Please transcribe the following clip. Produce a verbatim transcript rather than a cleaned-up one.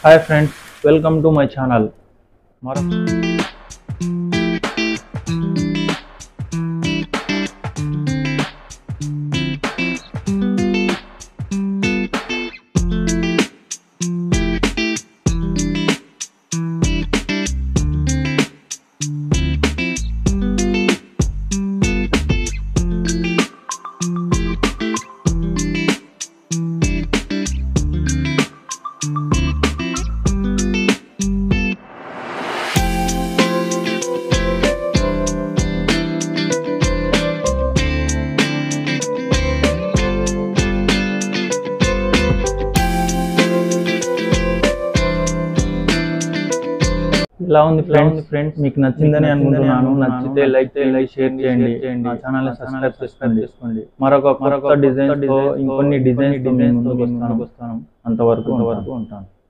Hi friends, welcome to my channel. ఇలా ఉంది friends friends మీకు నచ్చిందని అనుకుంటున్నాను. నచ్చితే లైక్ చేయండి, షేర్ చేయండి, నా ఛానల్ ని సబ్స్క్రైబ్ చేసుకోండి. మరొక మరొక డిజైన్స్ తో ఇంకొన్ని డిజైన్స్ తో మేము ముందుకు వస్తాను. అంతవరకు అంతవరకు ఉంటాను.